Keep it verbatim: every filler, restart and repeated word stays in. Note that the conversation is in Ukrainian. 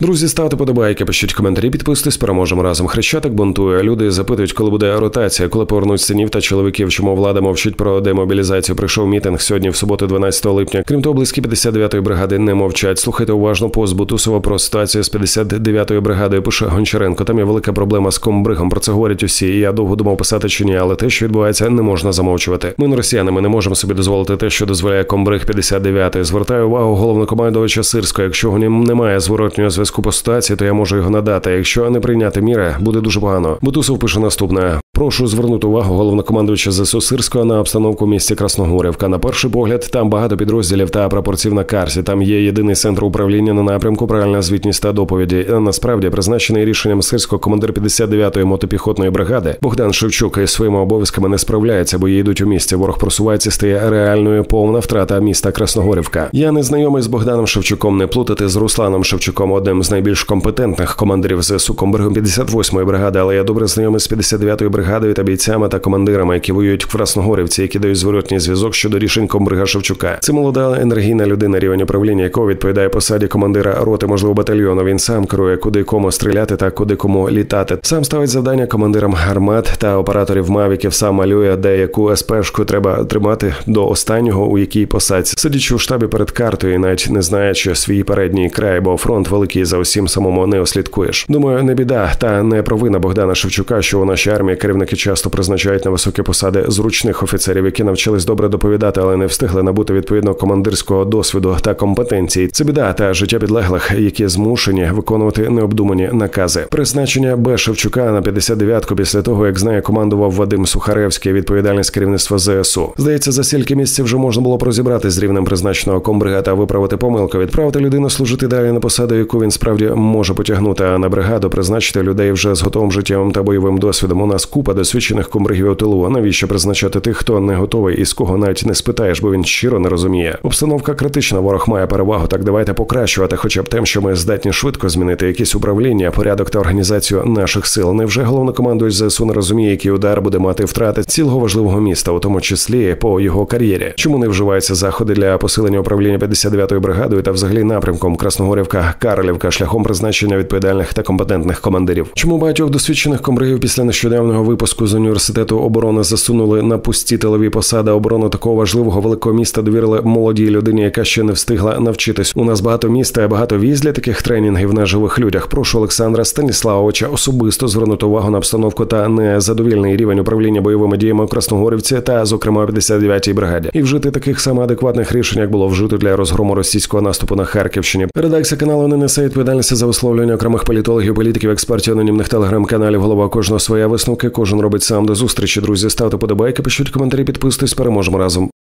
Друзі, ставте подобайки, пишіть коментарі, підписуйтесь, переможемо разом. Хрещатик бунтує. Люди запитують, коли буде ротація, коли повернуть синів та чоловіків. Чому влада мовчить про демобілізацію? Прийшов мітинг сьогодні, в суботу, дванадцятого липня. Крім того, близькі п'ятдесят дев'ятої бригади не мовчать. Слухайте уважно пост Бутусова про ситуацію з п'ятдесят дев'ятою бригадою. Пише Гончаренко. Там є велика проблема з комбригом. Про це говорять усі. І я довго думав писати чи ні, але те, що відбувається, не можна замовчувати. Ми, не росіяни, ми не можемо собі дозволити те, що дозволяє комбриг п'ятдесят дев'ятої. Звертаю увагу головнокомандувача Сирського. Якщо у нього немає зворотнього зв'язку по ситуації, то я можу його надати. Якщо не прийняти міри, буде дуже погано. Бутусов пише наступне. Прошу звернути увагу головнокомандувача ЗСУ Сирського на обстановку в місті Красногорівка. На перший погляд, там багато підрозділів та прапорців на карті. Там є єдиний центр управління на напрямку, правильна звітність та доповіді. Насправді, призначений рішенням Сирського командир п'ятдесят дев'ятої мотопіхотної бригади Богдан Шевчук із своїми обов'язками не справляється, бо їдуть у місті. Ворог просувається, стає реальною повна втрата міста Красногорівка. Я не знайомий з Богданом Шевчуком, не плутати з Русланом Шевчуком, одним з найбільш компетентних командирів ЗСУ, комбригом п'ятдесят восьмої бригади, але я добре знайомий з п'ятдесят дев'ятою бригадою та бійцями та командирами, які воюють в Красногорівці, які дають зворотній зв'язок щодо рішень комбрига Шевчука. Це молода енергійна людина, рівень управління якого відповідає посаді командира роти, можливо, батальйону. Він сам керує, куди кому стріляти та куди кому літати. Сам ставить завдання командирам гармат та операторів мавіків, сам малює, де яку ес-пешку треба тримати до останнього, у якій посадці. Сидячи у штабі перед картою, навіть не знаючи свій передній край, бо фронт великий, за усім самому не ослідкуєш. Думаю, не біда та не провина Богдана Шевчука, що у нашій армії керівники часто призначають на високі посади зручних офіцерів, які навчились добре доповідати, але не встигли набути відповідного командирського досвіду та компетенції. Це біда та життя підлеглих, які змушені виконувати необдумані накази. Призначення Б. Шевчука на п'ятдесят дев'ятку після того, як знає, командував Вадим Сухаревський, відповідальність керівництва ЗСУ. Здається, за стільки місяців вже можна було б розібратись з рівнем призначеного комбрига та виправити помилку, відправити людину служити далі на посаду, яку він справді може потягнути, а на бригаду призначити людей вже з готовим життєвим та бойовим досвідом. У нас купа досвідчених комбригів у тилу. А навіщо призначати тих, хто не готовий і з кого навіть не спитаєш, бо він щиро не розуміє. Обстановка критична, ворог має перевагу, так давайте покращувати хоча б тим, що ми здатні швидко змінити якісь управління, порядок та організацію наших сил. Невже головнокомандувач ЗСУ не розуміє, який удар буде мати втрати цілого важливого міста, у тому числі по його кар'єрі? Чому не вживаються заходи для посилення управління п'ятдесят дев'ятою бригадою та взагалі напрямком Красногорівка, Карлівка шляхом призначення відповідальних та компетентних командирів? Чому багатьох досвідчених комбригів після нещодавнього випуску з університету оборони засунули на пусті тилові посади? Оборону такого важливого великого міста довірили молодій людині, яка ще не встигла навчитись. У нас багато міста і багато віз для таких тренінгів на живих людях. Прошу Олександра Станіславовича особисто звернути увагу на обстановку та незадовільний рівень управління бойовими діями у Красногорівці та, зокрема, у п'ятдесят дев'ятій бригаді. І вжити таких саме адекватних рішень, як було вжито для розгрому російського наступу на Харківщині. Редакція каналу не несе відповідальності за висловлення окремих політологів, політиків, експертів, анонімних телеграм-каналів. Голова кожного своя, висновки кожен робить сам. До зустрічі, друзі. Ставте подобайки, пишіть коментарі, підписуйтесь, переможемо разом.